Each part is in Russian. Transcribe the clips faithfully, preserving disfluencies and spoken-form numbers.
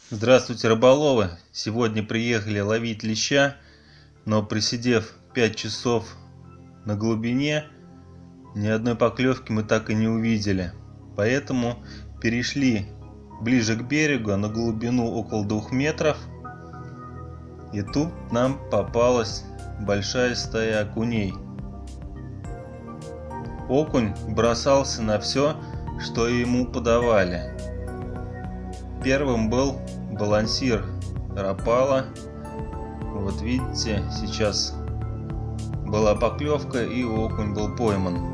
Здравствуйте, рыболовы! Сегодня приехали ловить леща, но просидев пять часов на глубине, ни одной поклевки мы так и не увидели. Поэтому перешли ближе к берегу, на глубину около двух метров. И тут нам попалась большая стая окуней. Окунь бросался на все, что ему подавали. Первым был балансир Рапала. Вот видите, сейчас была поклевка и окунь был пойман.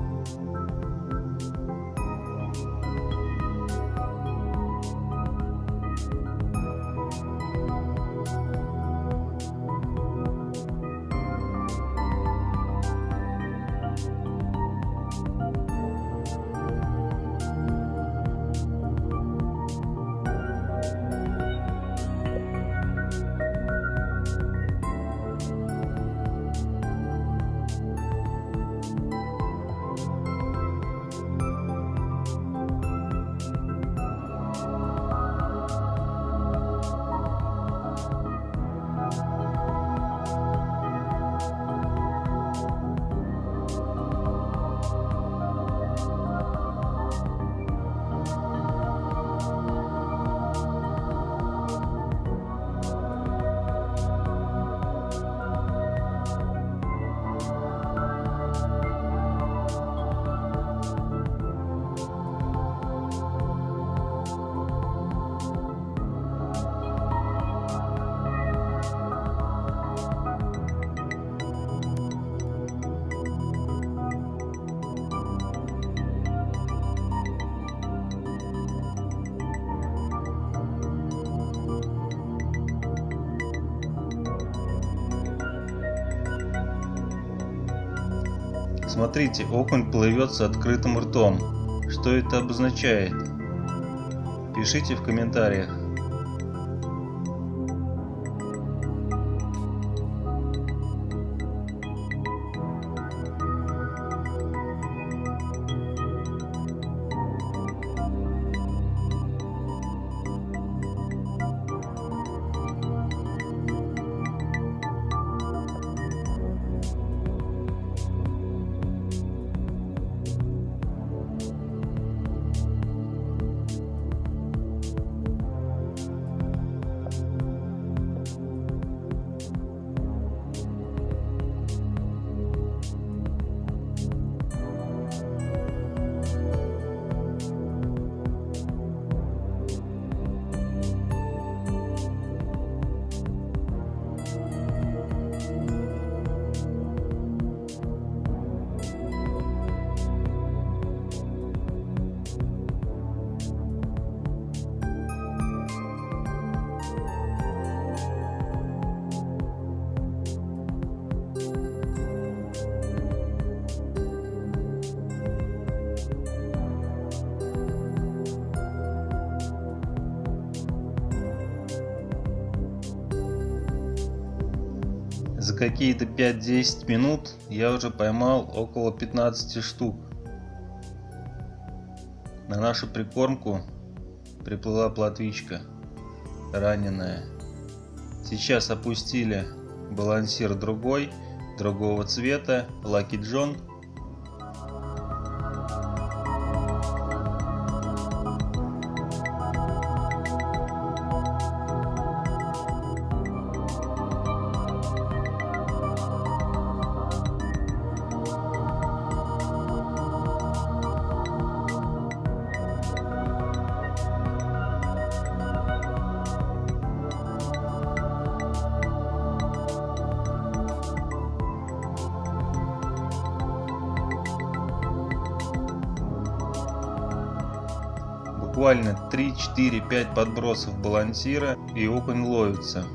Смотрите, окунь плывет с открытым ртом. Что это обозначает? Пишите в комментариях. За какие-то пять-десять минут я уже поймал около пятнадцати штук. На нашу прикормку приплыла плотвичка раненая. Сейчас опустили балансир другой, другого цвета, Lucky John. Буквально три-четыре-пять подбросов балансира и окунь ловится.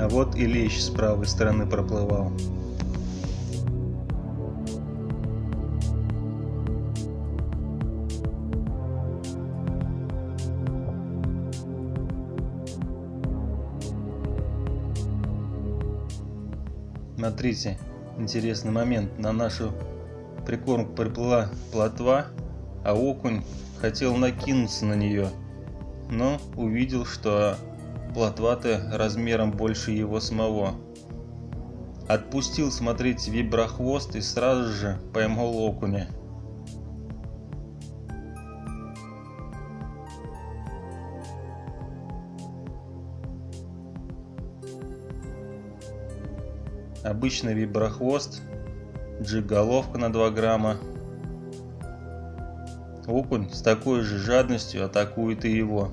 А вот и лещ с правой стороны проплывал. Смотрите, интересный момент. На нашу прикормку приплыла плотва, а окунь хотел накинуться на нее, но увидел, что плотва-то размером больше его самого. Отпустил, смотрите, виброхвост и сразу же поймал окуня. Обычный виброхвост, джиг-головка на два грамма. Окунь с такой же жадностью атакует и его.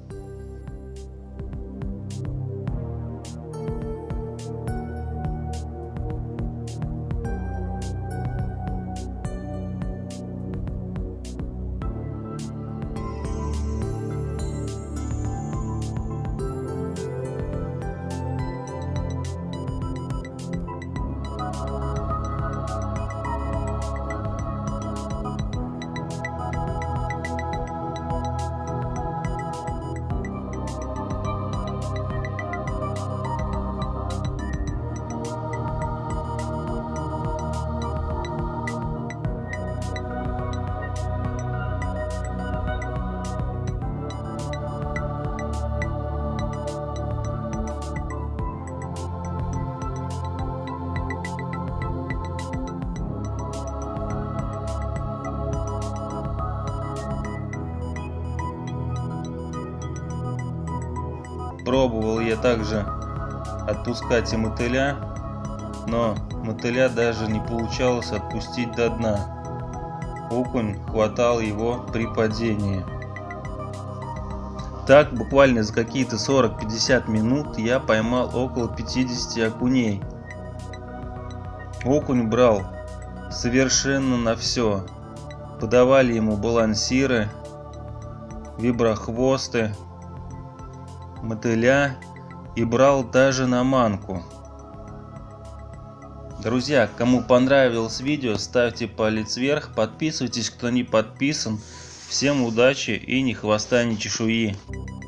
Пробовал я также отпускать и мотыля, но мотыля даже не получалось отпустить до дна. Окунь хватал его при падении. Так, буквально за какие-то сорок-пятьдесят минут я поймал около пятидесяти окуней. Окунь брал совершенно на все. Подавали ему балансиры, виброхвосты, мотыля и брал даже на манку. Друзья, кому понравилось видео, ставьте палец вверх, подписывайтесь, кто не подписан. Всем удачи и ни хвоста, ни чешуи.